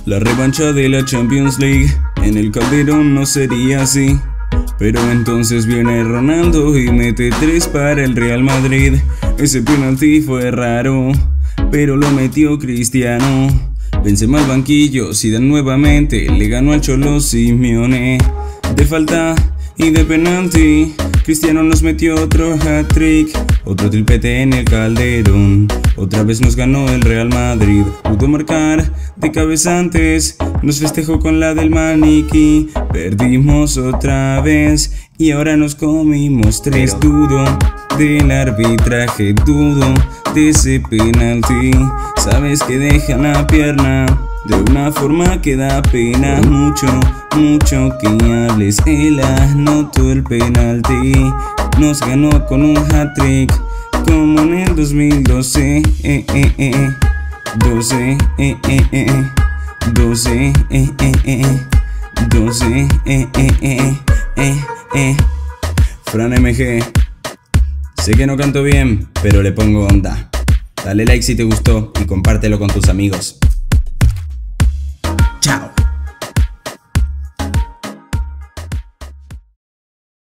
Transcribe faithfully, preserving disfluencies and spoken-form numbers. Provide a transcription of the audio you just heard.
La revancha de la Champions League en el Calderón no sería así, pero entonces viene Ronaldo y mete tres para el Real Madrid. Ese penalti fue raro, pero lo metió Cristiano. Benzema al banquillo, Zidane nuevamente le ganó al Cholo Simeone. De falta y de penalti, Cristiano nos metió otro hat-trick, otro triplete en el Calderón. Otra vez nos ganó el Real Madrid. Pudo marcar de cabeza antes, nos festejó con la del maniquí. Perdimos otra vez y ahora nos comimos tres. Dudo del arbitraje, dudo de ese penalti. Sabes que deja la pierna de una forma que da pena. Mucho, mucho que hables, él anotó el penalti. Nos ganó con un hat-trick como en el dos mil doce, eh, eh, eh, doce, eh, eh, eh, doce, eh, eh, eh, doce, eh, eh, eh, eh, eh. Fran M G. Sé que no canto bien, pero le pongo onda. Dale like si te gustó y compártelo con tus amigos. Chao.